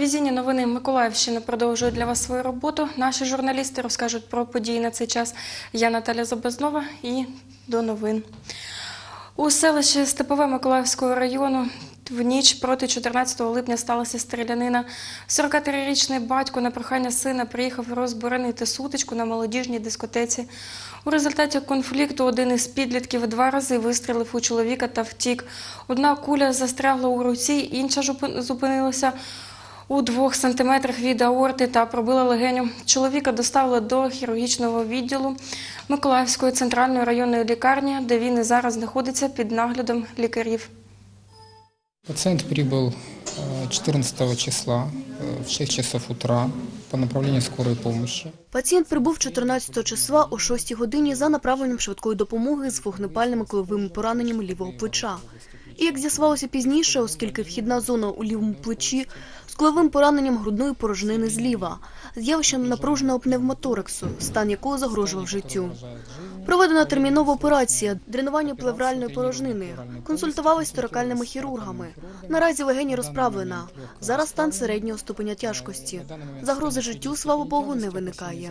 Телевізійні новини Миколаївщини продовжують для вас свою роботу. Наші журналісти розкажуть про події на цей час. Я Наталя Забезнова і до новин. У селищі Степове Миколаївського району в ніч проти 14 липня сталася стрілянина. 43-річний батько на прохання сина приїхав розборонити сутичку на молодіжній дискотеці. У результаті конфлікту один із підлітків 2 рази вистрілив у чоловіка та втік. Одна куля застрягла у руці, інша зупинилася у 2 сантиметрах від аорти та пробила легеню. Чоловіка доставили до хірургічного відділу Миколаївської центральної районної лікарні, де він і зараз знаходиться під наглядом лікарів. Пациент прибыл 14 числа в 6 часов утра по направлению скорой помощи. Пацієнт прибув 14 числа о 6 годині за направленням швидкої допомоги з вогнепальними кулевими пораненнями лівого плеча. І, як з'ясувалося пізніше, оскільки вхідна зона у лівому плечі з кулевим пораненням грудної порожнини зліва, з явищем напруженого пневмотораксу, стан якого загрожував життю. Проведена термінова операція – дренування плевральної порожнини. Консультувалися з торакальними хірургами. Наразі легені розправлена. Зараз стан середнього ступеня тяжкості. Загрози життю, слава Богу, не виникає.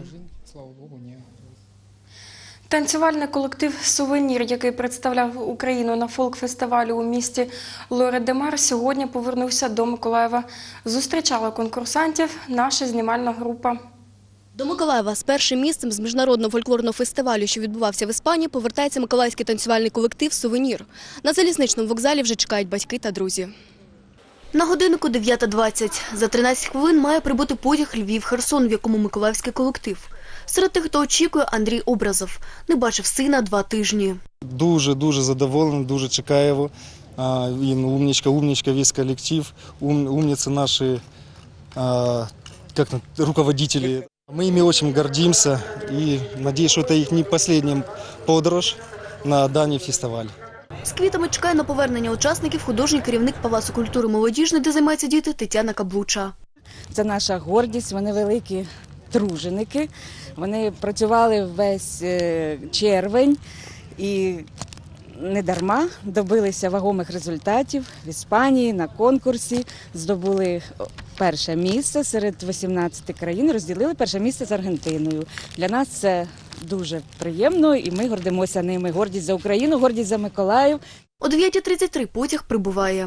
Танцювальний колектив «Сувенір», який представляв Україну на фолк-фестивалі у місті Лоре-де-Мар, сьогодні повернувся до Миколаєва. Зустрічала конкурсантів наша знімальна група. До Миколаєва з першим місцем з міжнародного фольклорного фестивалю, що відбувався в Іспанії, повертається миколаївський танцювальний колектив «Сувенір». На залізничному вокзалі вже чекають батьки та друзі. На годиннику 9:20. За 13 хвилин має прибути потяг Львів-Херсон, в якому миколаївський колектив. Серед тих, хто очікує, Андрій Образов. Не бачив сина 2 тижні. Дуже задоволений, дуже чекаю його. Він умничка, весь колектив, умницы наши руководители. Мы ими очень гордимся и надеюсь, что это их не последняя подорож на данный фестиваль. З квітами чекає на повернення учасників художній керівник Палацу культури молодіжної, де займаються діти, Тетяна Каблуча. Це наша гордість, вони великі труженики. Вони працювали весь червень і недарма добилися вагомих результатів в Іспанії на конкурсі, здобули 1 місце серед 18 країн, розділили 1 місце з Аргентиною. Для нас це дуже приємно і ми гордимося ними. Гордість за Україну, гордість за Миколаїв. О 9:33 потяг прибуває.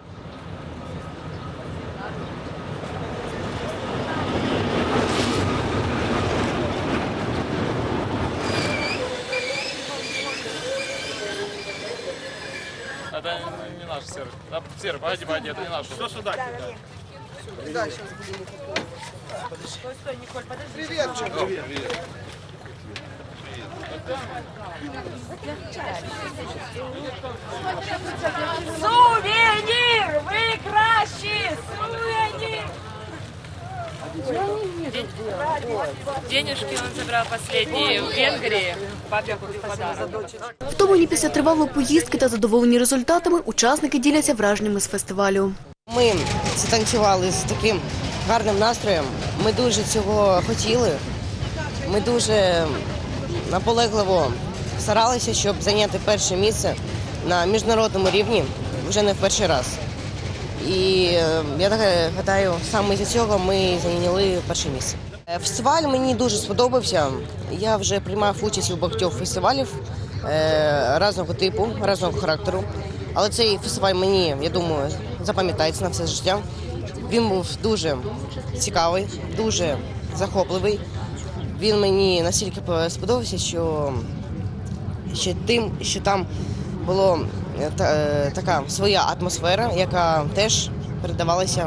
Это не наш сервис. Сервис, погоди, это не наш. Все сюда. Да, сейчас будем. Стой, Николь, подожди. Привет, привет. Сувенір! Ви кращі! Сувенір! Денежки он забрал последние в Венгрии. Папе купил подарок. Втомлені після тривалої поїздки та задоволені результатами, учасники діляться враженнями з фестивалю. Ми танцювали з таким гарним настроєм. Ми дуже цього хотіли. Ми дуже наполегливо старалися, щоб зайняти 1 місце на міжнародному рівні вже не в перший раз. І я так гадаю, саме з цього ми зайняли 1 місце. Фестиваль мені дуже сподобався. Я вже приймав участь у багатьох фестивалях різного типу, різного характеру. Але цей фестиваль мені, я думаю, запам'ятається на все життя. Він був дуже цікавий, дуже захопливий. Він мені настільки сподобався, що там була така своя атмосфера, яка теж передавалася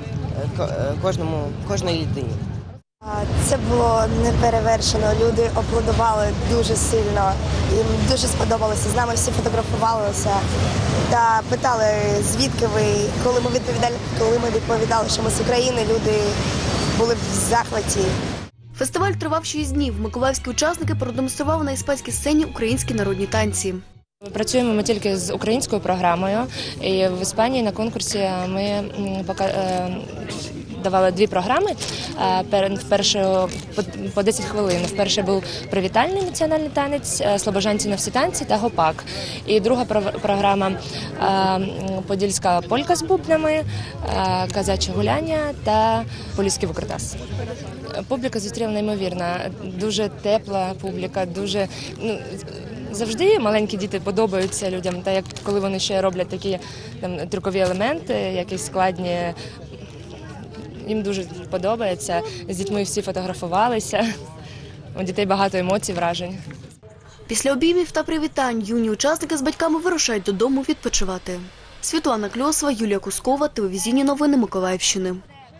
кожній людині. Це було неперевершено. Люди аплодували дуже сильно. Їм дуже сподобалося. З нами всі фотографувалися та питали, звідки ви. Коли ми відповідали, що ми з України, люди були в захваті. Фестиваль тривав 6 днів. Миколаївські учасники продемонстрували на іспанській сцені українські народні танці. Працюємо ми тільки з українською програмою. І в Іспанії на конкурсі ми давали дві програми. Вперше по 10 хвилин. Вперше був привітальний національний танець, слобожанці на всі танці та гопак. І друга програма подільська полька з бубнами, казаче гуляння та поліський викрутас. Публіка зустріла неймовірна, дуже тепла публіка, дуже... Завжди маленькі діти подобаються людям, та як коли вони ще роблять такі трюкові елементи, якісь складні, їм дуже подобається. З дітьми всі фотографувалися, у дітей багато емоцій, вражень. Після обіймів та привітань юні учасники з батьками вирушають додому відпочивати. Світлана Кльосова, Юлія Кускова, телевізійні новини Миколаївщини.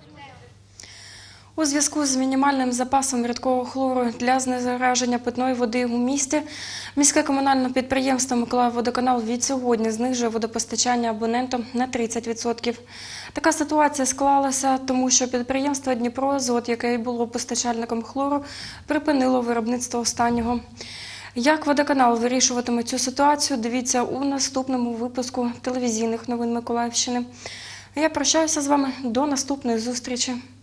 У зв'язку з мінімальним запасом рідкого хлору для знезараження питної води у місті, міське комунальне підприємство «Миколаївводоканал» відсьогодні знижує водопостачання абонентам на 30%. Така ситуація склалася, тому що підприємство «Дніпроазот», яке й було постачальником хлору, припинило виробництво останнього. Як водоканал вирішуватиме цю ситуацію, дивіться у наступному випуску телевізійних новин Миколаївщини. Я прощаюся з вами до наступної зустрічі.